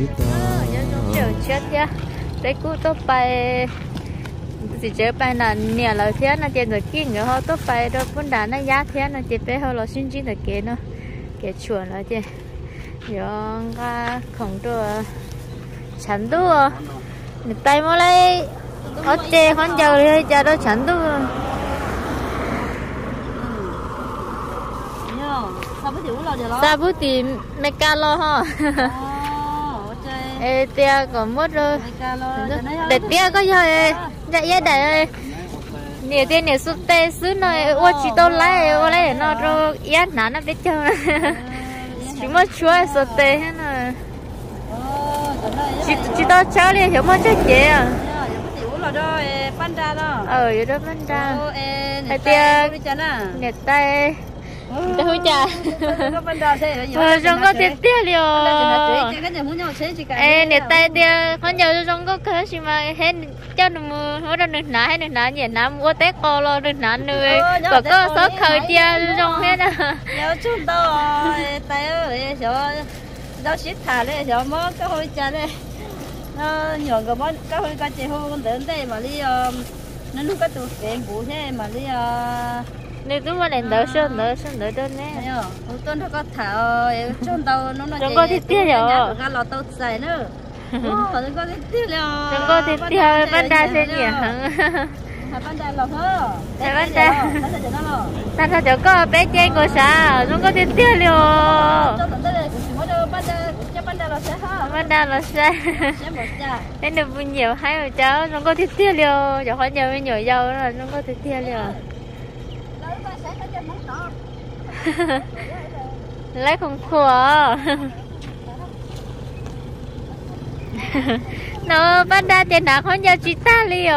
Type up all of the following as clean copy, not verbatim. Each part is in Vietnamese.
giống kiểu chết nhá đấy cú tốt bay chỉ chơi bay là nè là thế nó chơi được kinh rồi họ tốt bay đó vốn đã nó giá thế nó chơi bé họ là xin chỉ được kế nó kế chuẩn là chơi rồi ga không được chắn đua người tay mà lấy ở chơi con dầu đi chơi đó chắn đua sao bữa tìm mega lo ha ê tia còn mất rồi để tia có gì vậy để nhiều tiền nhiều sút tê sút này ô chỉ tao lấy nó rồi yết nó biết chơi chúng mới chúa sút tê hết rồi chỉ tao cháu đi chúng mới chơi gì à vậy đó panda tia nhiệt tay cái húi trà có tiền tiền liền nhiệt tay tiền con giờ trong có cái gì mà hết cho nó mua nó được nã nhiệt nã mua té co lo được nã nuôi và có số khởi chia trong hết à nhớ chúng tao tay ơi sợ đâu xịt thả đấy sợ mất cái húi trà đấy nó nhường cái món cái húi cái chị húi con đến đây mà đi nó lúc cái tụ tiền phụ thế mà đi nếu chúng mà đỡ sơn đơn nè tôi nó có thảo chôn tàu nó chúng có thịt tiêu rồi cái lò tàu xài nữa chúng có thịt tiêu rồi chúng có thịt tiêu panda sẽ nhỉ panda lò hơ panda panda chỗ có bé chơi của sao chúng có thịt tiêu rồi panda là sao nên được vui nhiều hay rồi cháu chúng có thịt tiêu rồi cháu có nhiều nhiều dầu rồi chúng có thịt tiêu rồi lấy không khổ nó panda tiền nào không giao chị ta liền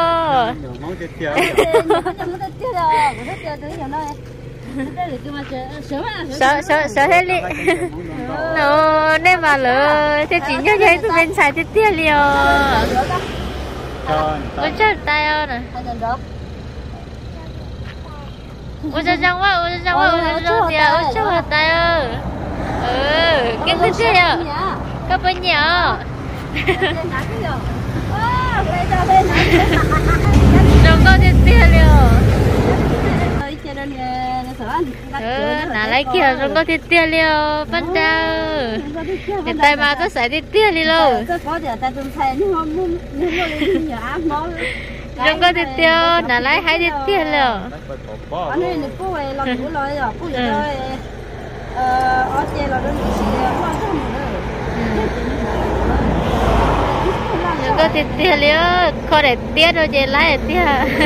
sợ hết đi nó nên mà lỡ thì chỉ nhớ thấy tụi bên xài thì tiền liền ôi trời tay ơi này ôi trời trăng quá ôi trời ôi trời tay ơi cái gì thế à các bạn nhỏ đừng có tiền tiền liền nãy lấy kia đừng có tiền tiền liền bắt đầu hiện tại mà có xài tiền tiền liền luôn đừng có tiền tiền nãy lấy hai tiền tiền liền anh ấy nó cô ấy làm đủ rồi cô ấy rồi ở trên là đơn vị quan trọng nữa đừng có tiền tiền liền khó để tiền rồi chị lấy tiền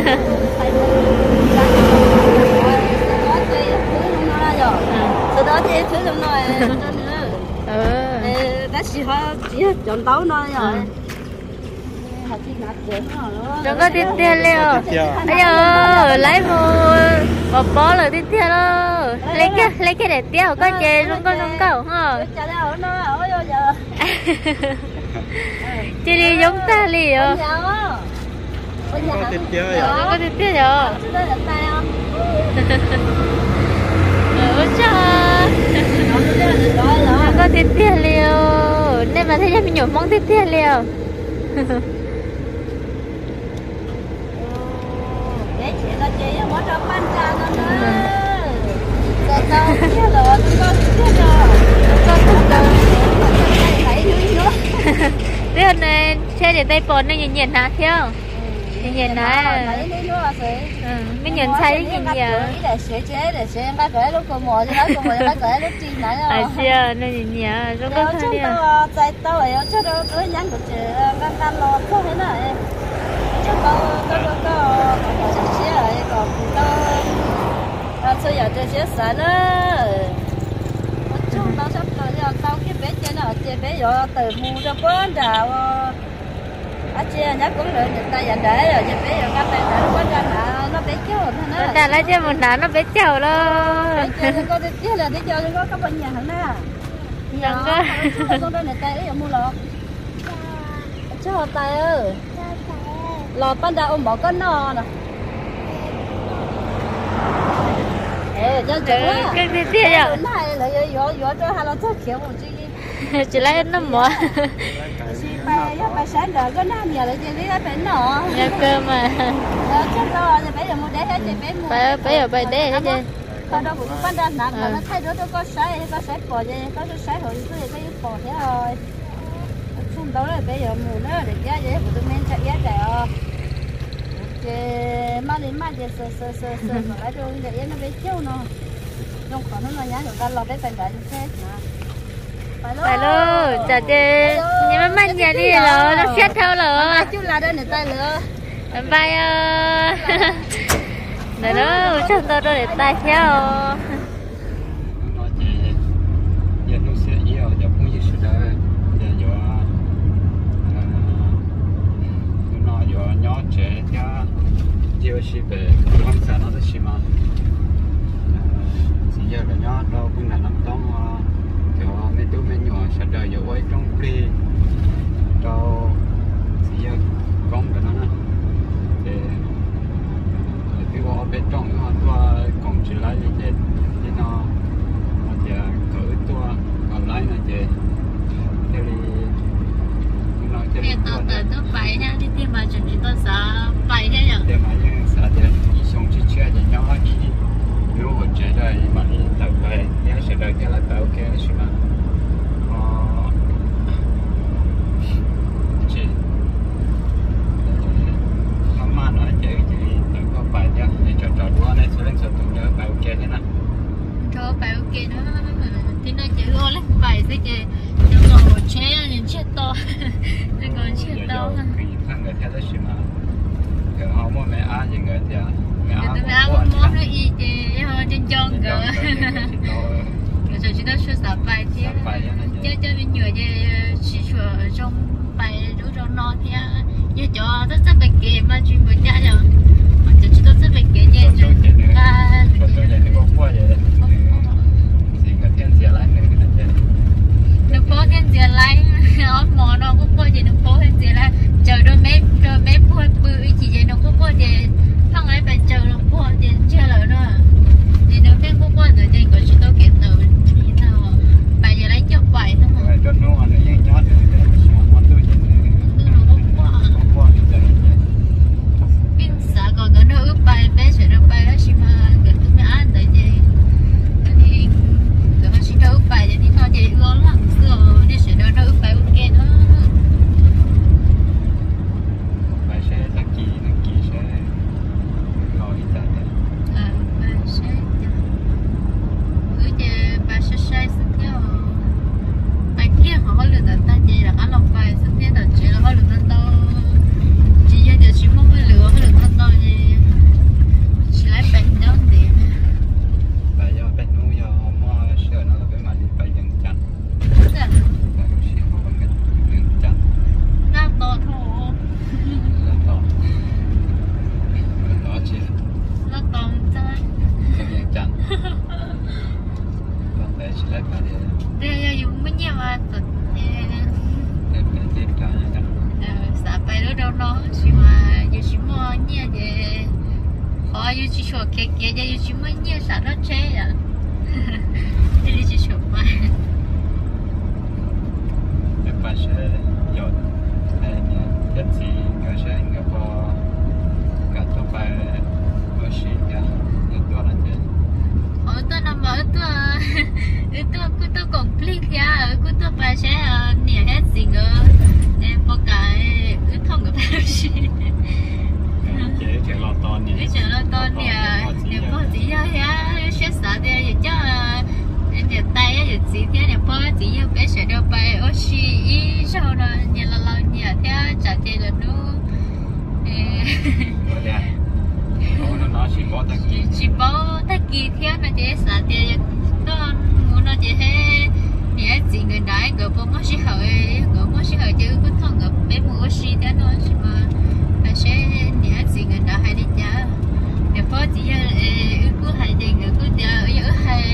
từ đó chị thứ trong này đã chỉ chọn tấu nói rồi đừng có tiền tiền liền bây giờ lấy một bó là tiền tiền đó lấy cái để tiêu có chè luôn có giống cậu hả chị đi giống ta liền có tiền tiêu rồi có tiền tiêu rồi có tiền tiền liền nên mà thấy mình nhổ mong tiền tiền liền chị có cho pan ra nó nữa rồi đâu kia rồi con kia rồi thấy nữa thế hôm nay chơi để tay bồn nó nhìn hả thiếu nhìn hả mình nhìn thấy nhìn nhiều để sửa em bác gửi lúc cô mồi cho nó cô mồi bác gửi lúc chi nãy rồi chưa nó nhìn nhiều chúng có thấy đi chạy tao ấy cho nó tới nhắn của chị đang lo không thế này cho tao có xíu rồi còn tao bây giờ chơi xíu sợ nữa chúng tao sắp tới giờ tao cái bé chơi nó chơi bé rồi từ mua cho con đào chị nhắc cũng được người ta dành để rồi chị bé rồi các bạn đã có cho nó bé cháu rồi nó ta lấy cho mình đã nó bé cháu đó có đi là đi chơi có các bạn nhà hẳn đó đừng có con đây này tay ấy mua lọt cho tay ơi lọt ban đầu ôm bỏ con no nè cho chú cái gì thế nhở này là vô cho hai lọ thuốc kiểu một chi chỉ lấy nó mỏ bà sáng đợi có năm giờ lại chị đi lấy bánh nọ nhà cơm mà chắc rồi thì bây giờ mua đế hết thì bé mua bây giờ bài đế hết chứ còn đâu cũng bắt ra nặng mà nó thay đổi đâu có sấy bò gì có sấy hồi cứ cái bò thế rồi chung đó là bây giờ mua nữa để giá vậy của tụi mình chạy giá rẻ thì mang đi sờ ở đâu để nó bé chiêu nó trong khoảng nó nhá người ta lọt cái phần đấy thế phải luôn chào chị nhưng mà mang nhà đi rồi nó xét theo rồi chú là đây người ta lừa bye này đó cho tôi đó để tay theo nó chỉ giờ nó sẽ yêu giờ cũng như sự đó giờ nó giờ nhỏ trẻ theo giờ chỉ về quan sát nó chỉ mà chỉ giờ là nhỏ đâu cũng là nằm trong giờ mấy đứa mấy nhỏ sẽ đợi giờ quay trong play đâu chỉ giờ công cái nó để cái bộ bên trong nó toa còn chỉ lấy để nó giờ cỡ toa còn lại là để theo đi nó theo đi tôi phải nha đi tìm mà chuẩn bị tôi sợ phải thế nhở để mà những xã để xong chỉ chơi để nhau đi nếu mà chơi đây mà đi tàu về nhớ sẽ đợi cái là tàu kia chứ mà chị mama nói chơi chị đừng có phải nhá để trò đua này sẽ lên sẽ tụi nhớ bài ok thế nào thôi bài ok đó thì nó chỉ lo lấy bài thế chứ đừng có chế những chiếc to đừng có chiếc to cái thằng người theo đó chứ mà cái họ mua mẹ ăn gì người thì mẹ ăn món nó y trên tròn cơ rồi chúng ta sẽ sắp bài thì cho mình nhớ về chỉ cho trong bài đủ trong nó thì như cho rất rất là kỹ mà chuyên môn nhá nhở mà chúng ta rất là kỹ như là tôi dạy được qua vậy thì cái thiên diện lại nữa cái này nó có thiên diện lại ở mỏ nó cũng có gì nó có thiên diện lại chờ đôi mấy buổi bự chỉ vậy nó cũng có gì thằng ấy phải chờ nó có gì chưa lời nữa thì nó bên cũng có rồi thì có chúng tôi kể từ như nào bài giờ lấy cho bài thôi mà tôi nói là những nhót pin xã còn cái nó ướp bài bé sẽ được bài đó chỉ mà cái thứ mẹ ăn tới gì thì cái nó chỉ ướp bài thì nó chỉ ngon lắm xưa đi sẽ nó ướp bài ok đó bài sẽ đăng ký sẽ nói ra đấy bài sẽ bài sẽ sai sự theo bài kia họ có lựa ta gì là ăn lòng bài sự theo là chỉ là có lựa ta chỉ giờ chỉ mong cái lựa ta gì chỉ lấy bánh đó thì bài do bánh nuôi do họ sửa nó là cái mà đi bài dân chăn bài xí họ bằng cái dân chăn nó to thôi là to nó chỉ nó to trái cái dân chăn còn đây chỉ lấy bài đây dùng mấy nhà mà tụt để đi ra nha xã bài đó đâu nó chỉ mà giờ chỉ mua nhà để họ yêu chỉ cho cái giờ yêu chỉ mua nhà xã nó chế à đi chỉ cho bài để bài sẽ dọn này nhất gì người sẽ người có cả tàu bài ở xí nhà để tôi là thế ở tôi nằm ở tôi cứ complete ya cứ tôi bài sẽ nè hết gì nữa em có cái cứ thông cái bài gì chế lo to nè chế lo to nè nếu có gì ya sẽ sợ đi cho em tay á gì thế nếu có gì bé sẽ đâu bài ở xí sau đó nhà là nhà theo trả tiền là nó chỉ bảo tất kỳ theo nó chỉ sợ tiền đó muốn nó chỉ hết nè gì người đại người bố mất sĩ hội chứ cứ thằng người bé mua xí thế nó chỉ mà phải sẽ nè gì người đại hay đi chả nếu có gì cứ hay gì người cứ giờ hay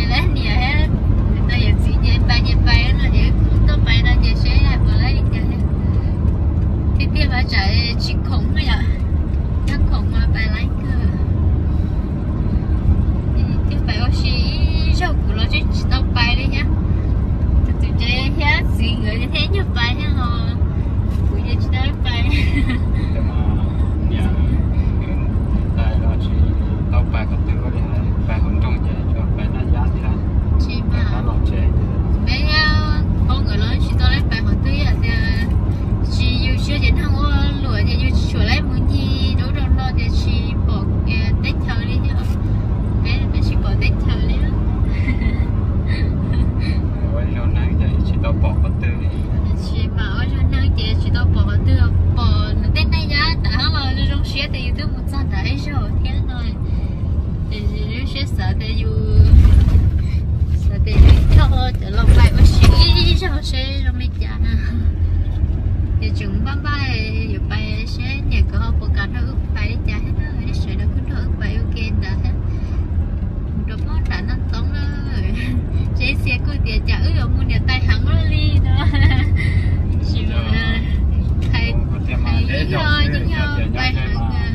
chỗ thế rồi thì nếu sẽ sợ thì sợ thì cho lòng bài ở sĩ cho sẽ trong mấy chả thì chúng bám bài rồi bài sẽ nhà cửa họ có nó ước bài chả hết rồi sẽ đâu có ước bài ok đã hết rồi món đã nó tống rồi chế xe cứ tiền trả ước ở mua nhà tay hàng nó đi đó chỉ mà thầy thôi chứ nhau bài hàng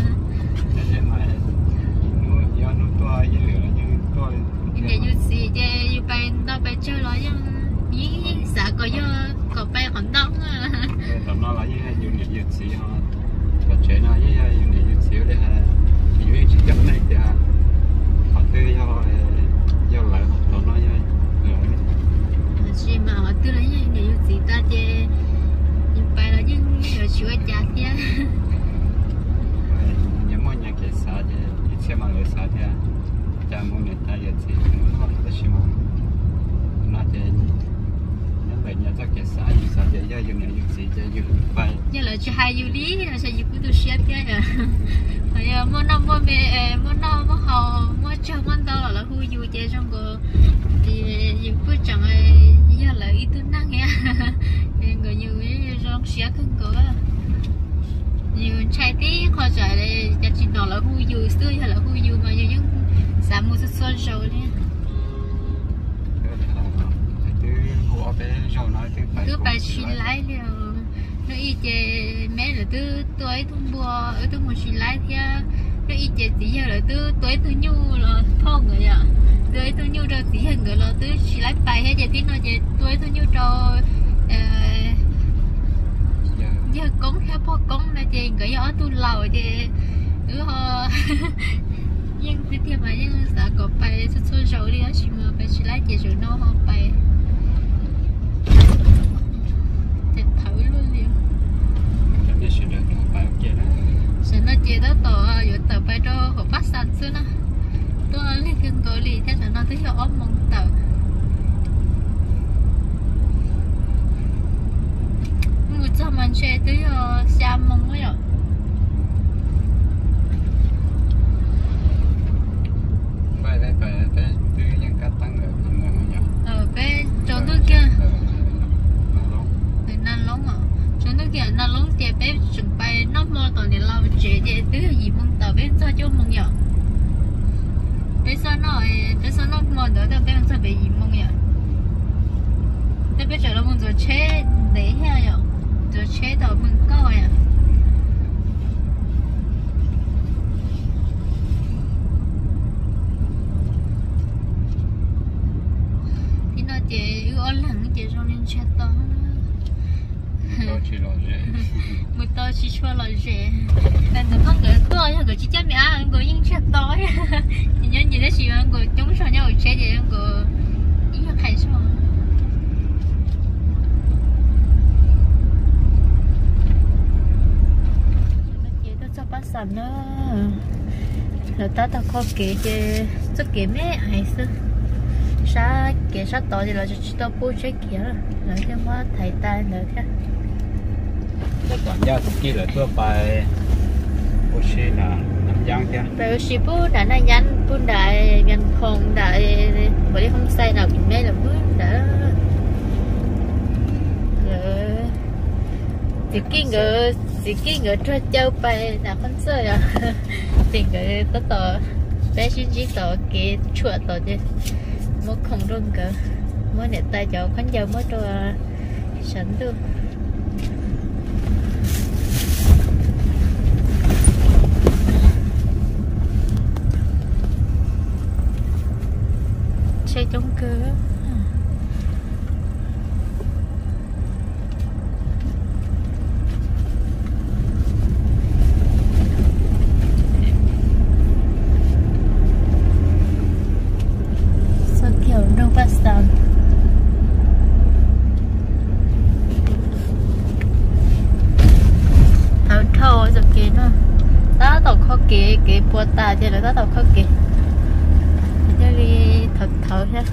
để như gì để như bài đâu bài chơi lo chứ ý sợ có bài hoạt động à tầm nó là như nhiều nhiều xí ha và chuyện là như nhiều xíu để ha nhiều chỉ chấm này thì họ tươi do lại họ nó như chỉ mà họ tươi lấy nhiều gì ta chơi như bài là những nhiều chuyện chả thế những món nhà cái sao thì ít xem mà lời sao thì cha muốn người ta giờ thì không có gì mà nó thì nó về nhà chắc cái sao thì sao thì giờ dùng này dùng gì giờ dùng bài giờ là chỉ hai dùng lý là sẽ dùng cái đồ xếp cái à bây giờ mỗi năm mỗi mẹ mỗi năm mỗi hậu mỗi chờ mỗi đâu là hu dùng chơi trong cái thì dùng cái chẳng giờ là ít thứ năng nghe người nhiều cái trong xếp không có nhiều trái tí khó trả đây chắc chỉ nói là hu dùng xưa hay là hu dùng mà nhiều những sản mua xuất rồi nè cứ bài xin lái liền nó y chè mẹ là từ tuổi thun bùa ở từ một xin lái thì nó y chè tí giờ là từ tuổi từ nhu là thong rồi à tuổi từ nhu rồi tí hình rồi là từ xin lái bài hết chè tí nó chè tuổi từ nhu rồi giờ cống theo po cống là chè cái gió tu lầu chè họ nhưng tiếp theo mà nhưng xã có bài xuất rồi đi á chỉ mà bài xin lái chè rồi nó họ bài sẽ nó chia đó tổ rồi tờ bài đó họ phát sản xưa nè tôi lên gần gọi lì theo nó thấy họ ốm mong tờ một trăm mình sẽ tới xa mong mới rồi phải từ những cái tăng ở ở cái chỗ nước kia để năn lóng à chỗ nước kia năn lóng thì bé chuẩn bị nó mua tàu để lao chế để tứ gì mong tàu bé cho chỗ mong nhở bây giờ nó mua được thì bé cho bé gì mong nhở thế bây giờ nó muốn rồi chế để ha nhở rồi chế tàu mừng cao à thì nó chỉ ưu lắm chỉ cho nên chết to một tao chỉ cho là rẻ nên nó không gửi to nhưng gửi chỉ cho mẹ ăn gửi những chết to thì nhân gì đó chỉ ăn gửi chúng sao nhau chết vậy ăn gửi ý là khai sao nó chỉ tôi cho bác sẵn nữa rồi ta có kể chứ rất kể mẹ hay sao sa kể sa to thì là chỉ tao bố chế kia là cái má thầy ta nữa thế cái quản gia thực kia là tôi bài bố sĩ là nằm giang thế bài sĩ bố đã là nhắn bố đại ngân phong đại bởi vì không say nào cũng mê là bố đã rồi chỉ kinh ngờ cho châu bài là con sơi à thì người ta tỏ bé xin chỉ tỏ cái chuột tỏ chứ một không rung cỡ mới nè tay cho khoanh dầu mới cho sẵn luôn xe chống cơ cái bùa ta thì là nó đâu có kì cho đi thật thở ha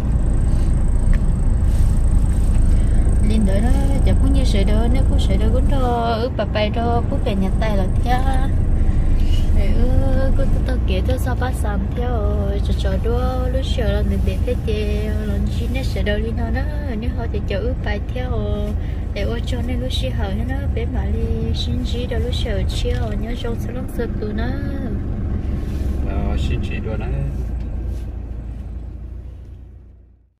lên đợi đó chả cũng như sợi đó nếu có sợi đó cũng đó bà bay đó cũng về nhà tay là thế cô tao kể tôi sao bắt sắm theo cho đua lúc chiều là mình để thế lần chi nên sẽ đâu đi nó nếu họ thì cho ướp bài theo để ô cho nên lúc chiều nó bé mà đi xin chỉ đâu lúc chiều chiều nhớ trong số lắm sự tụ nó xin chỉ đua nó